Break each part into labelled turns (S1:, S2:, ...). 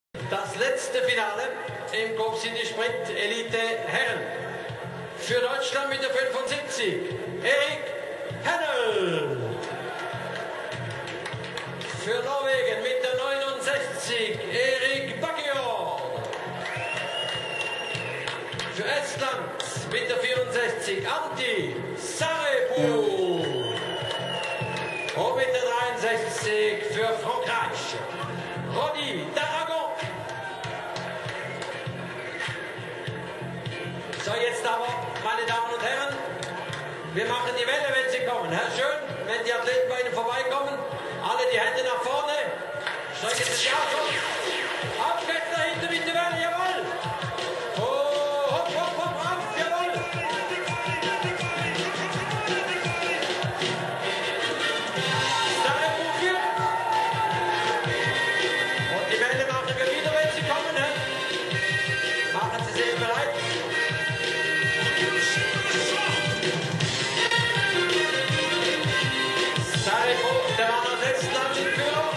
S1: Das letzte Finale im Coop City Sprint Elite Herren. Für Deutschland mit der 75, Erik Hennel. Für Norwegen mit der 69, Erik Baggio. Für Estland mit der 64, Antti Sarebu. Und mit der 63 für Frankreich, Ronny d'Aragon. So, jetzt aber, meine Damen und Herren, wir machen die Welle, wenn Sie kommen. Herr Schön, wenn die Athleten bei Ihnen vorbeikommen, alle die Hände nach vorne, strecken Sie sich aus. Auf geht's da hinten mit der Welle, jawohl. Oh, hopp, hopp, hopp, auf, jawohl. Sarebu führt. Und die Welle machen wir wieder, wenn Sie kommen. Machen Sie sich bereit. Sarebu, der Mann aus Estland in Führung.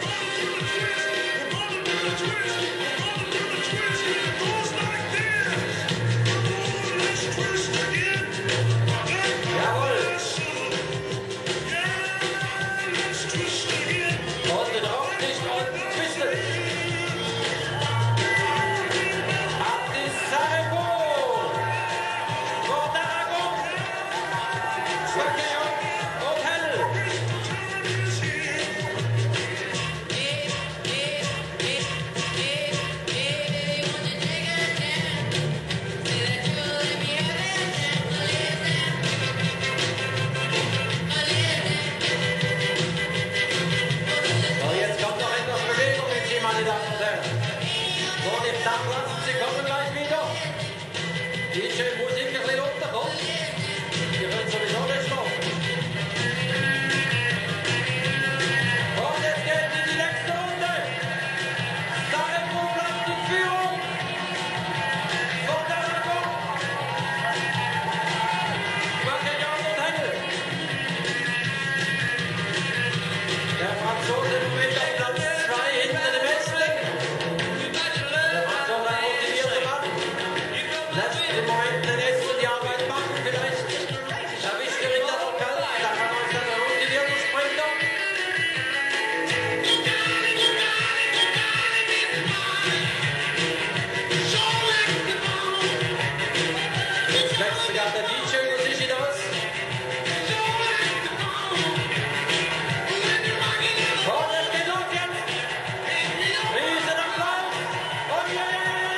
S1: Jawohl. Und den Rock nicht und twistet. Antti Sarebu. Vor d'Aragon. Baggio und Hennel. So, jetzt kommt noch etwas Bewegung in Sie, meine Damen und Herren. So, den Tag lassen Sie kommen gleich wieder. DJ Musik ein bisschen runter, komm. Wir können sowieso nicht schlafen. Und jetzt geht in die nächste Runde. Sarebu bleibt in Führung. Vor d'Aragon. Baggio und Hennel. Der Franzose im Moment auf Platz 2 hinter dem Westling. Der Franzose ein motivierter Mann. Lässt im Moment den Essen die Arbeit machen. Vielleicht erwischt er ihn dann noch kalt. Da kann man dann ein motivierter Sprinter. Jetzt lässt sogar der DJ über sich hinaus. Und es geht los jetzt. Riesenapplaus. Und ja.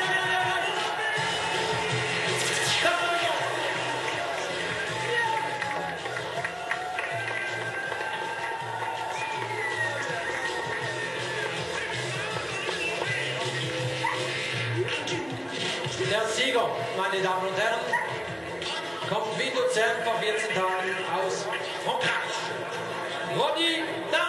S1: Der Sieger, meine Damen und Herren, kommt wie Luzern vor 14 Tagen aus Frankreich. Ronny d'Aragon.